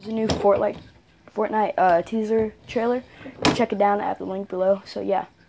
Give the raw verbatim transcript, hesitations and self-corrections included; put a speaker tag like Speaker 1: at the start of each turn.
Speaker 1: There's a new Fortnite Fortnite uh, teaser trailer. Check it down. I have the link below. So yeah.